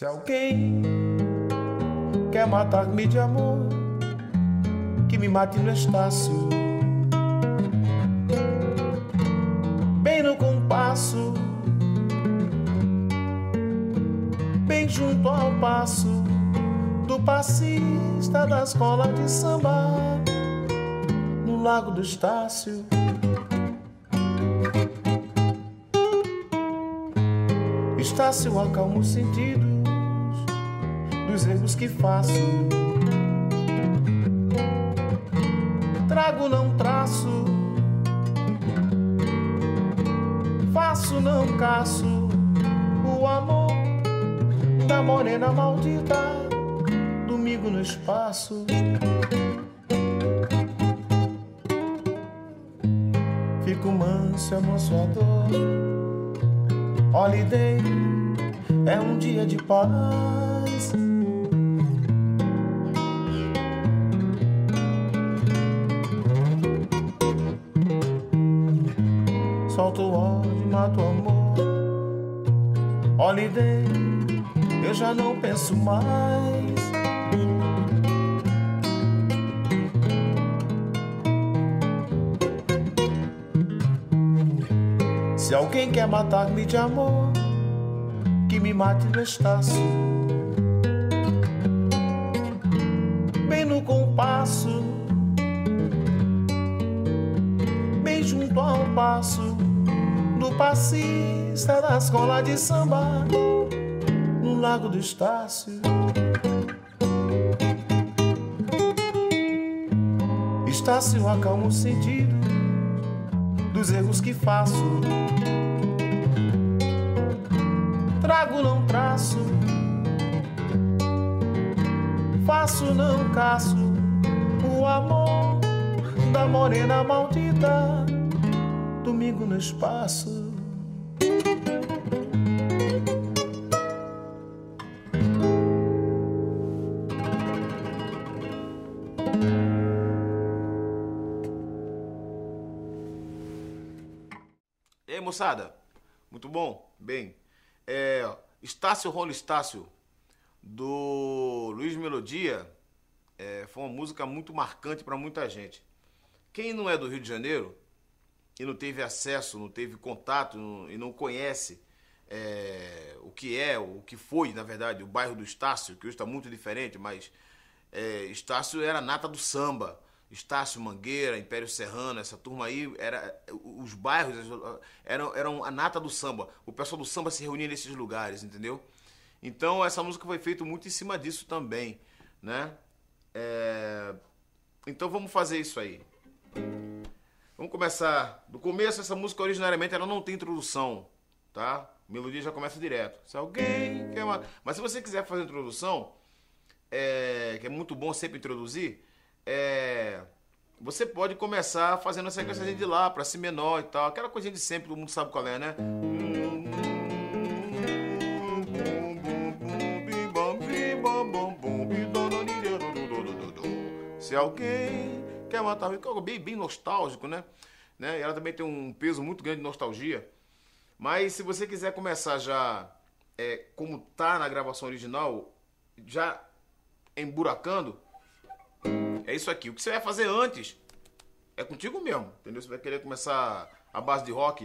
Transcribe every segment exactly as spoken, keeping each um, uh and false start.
Se alguém quer matar-me de amor, que me mate no Estácio, bem no compasso, bem junto ao passo do passista da escola de samba, no Lago do Estácio. Estácio acalma os sentidos dos erros que faço. Trago, não traço, faço, não caço o amor da morena maldita, domingo no espaço. Fico manso, amonçoador. Holiday é um dia de paz. Solto o ódio, mato o amor. Holiday, eu já não penso mais. Se alguém quer matar-me de amor, que me mate no Estácio, bem no compasso, bem junto ao passo do passista da escola de samba, no Lago do Estácio. Estácio acalma o sentido dos erros que faço. Trago, não traço, faço, não caço o amor da morena maldita, domingo no espaço. E aí, moçada? Muito bom? Bem, é, Estácio Rolo Estácio, do Luiz Melodia, é, foi uma música muito marcante para muita gente. Quem não é do Rio de Janeiro e não teve acesso, não teve contato não, e não conhece é, o que é, o que foi, na verdade, o bairro do Estácio, que hoje está muito diferente, mas é, Estácio era a nata do samba. Estácio, Mangueira, Império Serrano, essa turma aí, era, os bairros eram, eram a nata do samba. O pessoal do samba se reunia nesses lugares, entendeu? Então essa música foi feita muito em cima disso também, né? É... Então vamos fazer isso aí. Vamos começar do começo. Essa música originariamente ela não tem introdução, tá? A melodia já começa direto. Se alguém quer uma... Mas se você quiser fazer a introdução, é... que é muito bom sempre introduzir, É, você pode começar fazendo a sequência de lá pra si menor e tal, aquela coisinha de sempre, todo mundo sabe qual é, né? Se alguém quer matar, bem, bem nostálgico, né? né? E ela também tem um peso muito grande de nostalgia. Mas se você quiser começar já é, como tá na gravação original, já emburacando, é isso aqui. O que você vai fazer antes é contigo mesmo, entendeu? Você vai querer começar a base de rock.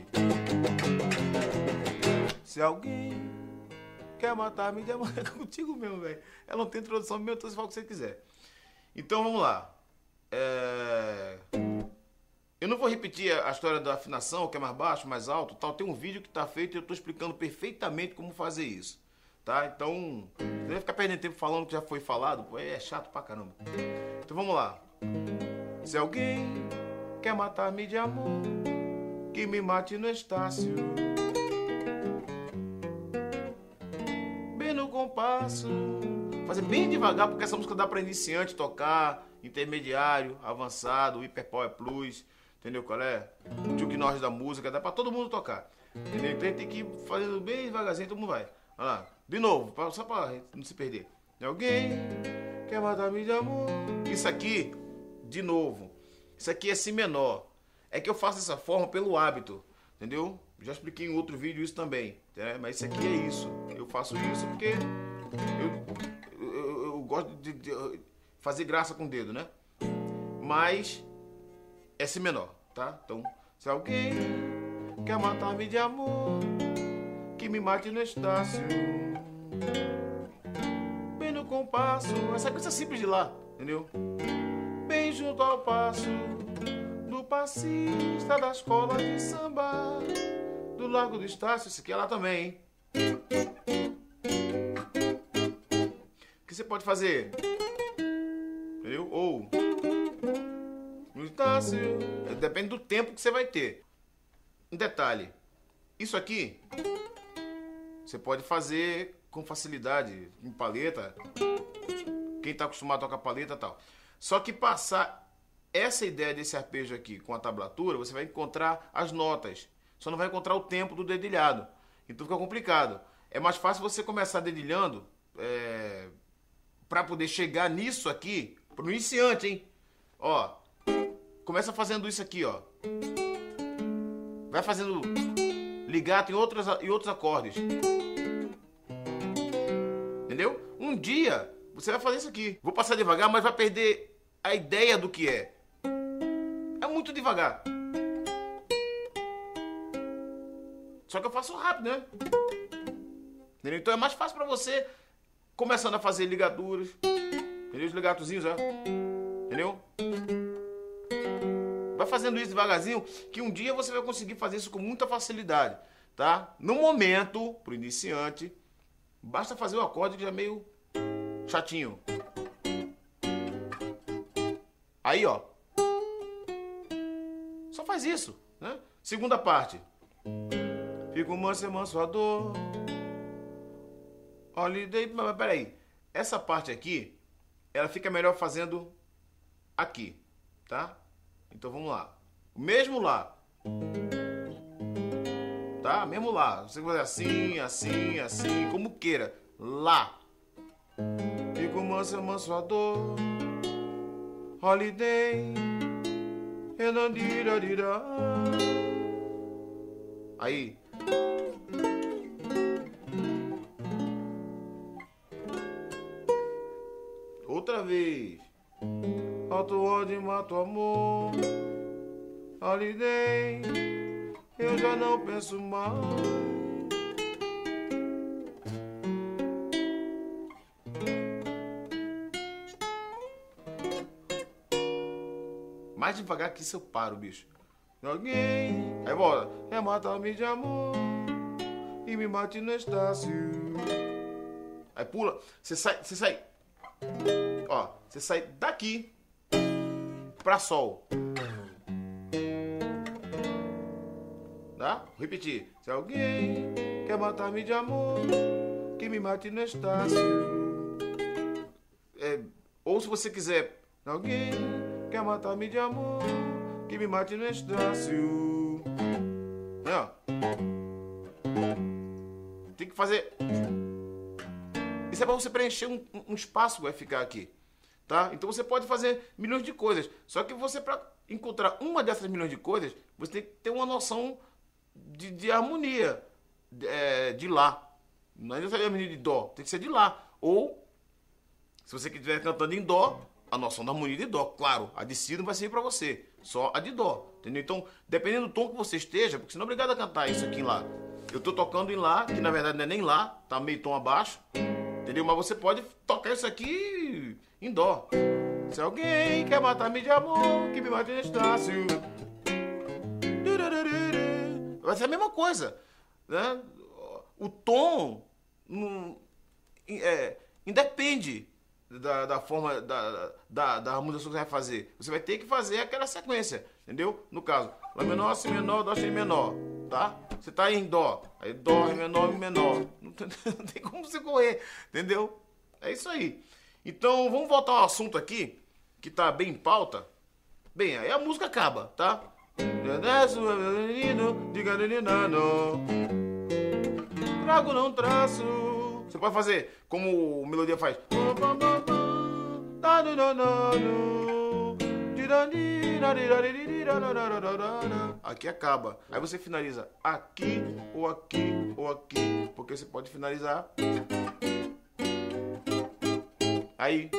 Se alguém quer matar-me de amor, é contigo mesmo, velho. Ela não tem introdução mesmo, então você fala o que você quiser. Então vamos lá. É... Eu não vou repetir a história da afinação, que é mais baixo, mais alto, tal. Tem um vídeo que tá feito e eu tô explicando perfeitamente como fazer isso. Tá? Então, você vai ficar perdendo tempo falando que já foi falado, pô, é chato pra caramba. Então vamos lá. Se alguém quer matar-me de amor, que me mate no Estácio, bem no compasso. Fazer bem devagar, porque essa música dá pra iniciante tocar, intermediário, avançado, hiperpower plus, entendeu qual é? O Chuck Norris da música, dá pra todo mundo tocar. Entendeu? Então tem que ir fazendo bem devagarzinho, todo mundo vai. Olha lá. De novo, só pra não se perder. Alguém quer matar-me de amor. Isso aqui, de novo, isso aqui é si menor. É que eu faço dessa forma pelo hábito, entendeu? Já expliquei em outro vídeo isso também, né? Mas isso aqui é isso. Eu faço isso porque Eu, eu, eu, eu gosto de, de fazer graça com o dedo, né? Mas é Si menor, tá? Então, se alguém quer matar-me de amor, que me mate no Estácio, bem no compasso. Essa coisa simples de lá, entendeu? Bem junto ao passo do passista da escola de samba do Largo do Estácio. Esse aqui é lá também, hein? O que você pode fazer? Entendeu? Ou no Estácio. Depende do tempo que você vai ter. Um detalhe. Isso aqui você pode fazer com facilidade, em paleta. Quem está acostumado a tocar paleta e tal. Só que passar essa ideia desse arpejo aqui com a tablatura, você vai encontrar as notas. Só não vai encontrar o tempo do dedilhado. Então fica complicado. É mais fácil você começar dedilhando é, para poder chegar nisso aqui, para o iniciante, hein? Ó, começa fazendo isso aqui, ó. Vai fazendo ligato em, outras, em outros acordes. Entendeu? Um dia você vai fazer isso aqui. Vou passar devagar, mas vai perder a ideia do que é. É muito devagar. Só que eu faço rápido, né? Entendeu? Então é mais fácil pra você começando a fazer ligaduras. Entendeu? Os ligatozinhos, ó. Entendeu? Vai fazendo isso devagarzinho, que um dia você vai conseguir fazer isso com muita facilidade, tá? No momento, pro iniciante, basta fazer o acorde que já é meio chatinho. Aí, ó. Só faz isso, né? Segunda parte. Fico manso e manso a dor. Holiday. Mas peraí. Essa parte aqui, ela fica melhor fazendo aqui, tá? Então vamos lá. Mesmo lá. Tá? Mesmo lá. Você vai fazer assim, assim, assim, como queira. Lá. Fico manso, manso a dor. Holiday. Aí. Outra vez. Alto ódio, mato amor. Holiday. Eu já não penso mais. Mais devagar que isso eu paro, bicho. Alguém. Aí bora. É matar-me de amor e me mate no Estácio. Aí pula. Você sai. Você sai. Ó. Você sai daqui pra sol. Tá? Vou repetir. Se alguém quer matar-me de amor, que me mate no Estácio. É, ou se você quiser. Alguém quer matar-me de amor, que me mate no Estácio. É, ó. Tem que fazer. Isso é pra você preencher um, um espaço que vai ficar aqui. Tá? Então você pode fazer milhões de coisas. Só que você, para encontrar uma dessas milhões de coisas, você tem que ter uma noção de, de harmonia de, é, de Lá. Não é necessariamente harmonia de Dó, tem que ser de Lá. Ou, se você estiver cantando em Dó, a noção da harmonia de Dó. Claro, a de Si não vai servir para você, só a de Dó. Entendeu? Então, dependendo do tom que você esteja, porque você não é obrigado a cantar isso aqui em Lá. Eu tô tocando em Lá, que na verdade não é nem Lá, tá meio tom abaixo. Entendeu? Mas você pode tocar isso aqui em Dó. Se alguém quer matar-me de amor, que me mate no Estácio. Vai ser a mesma coisa, né? O tom não, é, independe da, da forma da, da, da harmonização que você vai fazer. Você vai ter que fazer aquela sequência, entendeu? No caso, Lá menor, Si menor, Dó, Si menor, tá? Você tá em Dó, aí Dó, Ré menor, Mi menor. Não tem, não tem como você correr, entendeu? É isso aí. Então, vamos voltar ao assunto aqui, que tá bem em pauta. Bem, aí a música acaba, tá? Trago, não traço. Você pode fazer como a melodia faz. Aqui acaba. Aí você finaliza aqui, ou aqui, ou aqui. Porque você pode finalizar Aí.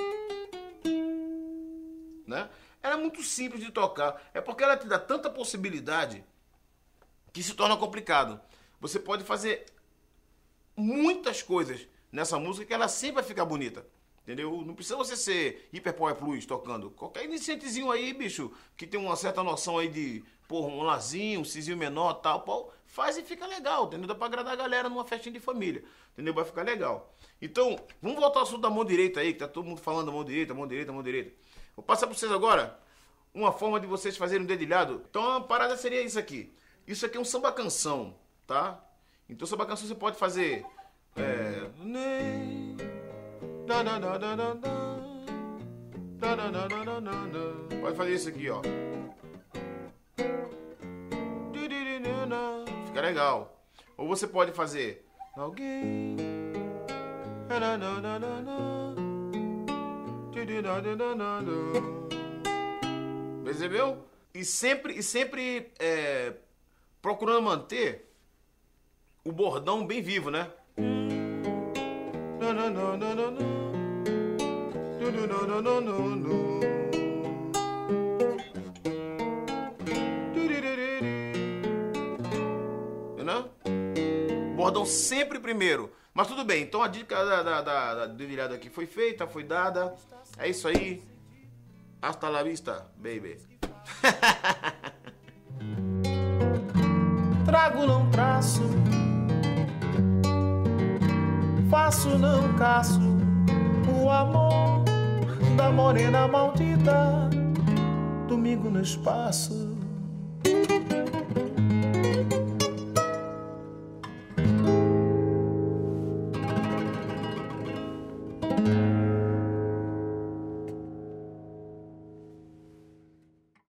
Né? Ela é muito simples de tocar. É porque ela te dá tanta possibilidade que se torna complicado. Você pode fazer muitas coisas nessa música que ela sempre vai ficar bonita. Entendeu? Não precisa você ser Hyper Power Plus tocando. Qualquer iniciantezinho aí, bicho, que tem uma certa noção aí de, porra, um lazinho, um sizinho menor e tal, pô, faz e fica legal, entendeu? Dá pra agradar a galera numa festinha de família, entendeu? Vai ficar legal. Então, vamos voltar ao assunto da mão direita aí, que tá todo mundo falando da mão direita, mão direita, mão direita. Vou passar pra vocês agora uma forma de vocês fazerem um dedilhado. Então, a parada seria isso aqui. Isso aqui é um samba canção, tá? Então, samba canção você pode fazer... É... Pode fazer isso aqui, ó. Fica legal. Ou você pode fazer alguém. Percebeu? E sempre, e sempre é, procurando manter o bordão bem vivo, né? Entendeu? Bordão sempre primeiro. Mas tudo bem, então a dica da, da, da, da dedilhada aqui foi feita, foi dada. É isso aí. Hasta la vista, baby. Trago, não traço, faço, não caço o amor da morena maldita, domingo no espaço.